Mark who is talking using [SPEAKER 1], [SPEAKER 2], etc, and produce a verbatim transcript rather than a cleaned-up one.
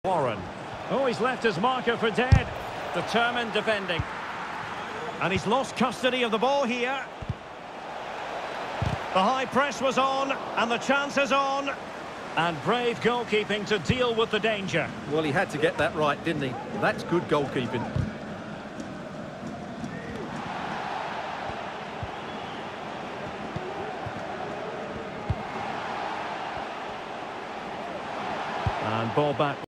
[SPEAKER 1] Warren. Oh, he's left his marker for dead. Determined defending. And he's lost custody of the ball here. The high press was on, and the chance is on. And brave goalkeeping to deal with the danger.
[SPEAKER 2] Well, he had to get that right, didn't he? That's good goalkeeping.
[SPEAKER 1] And ball back.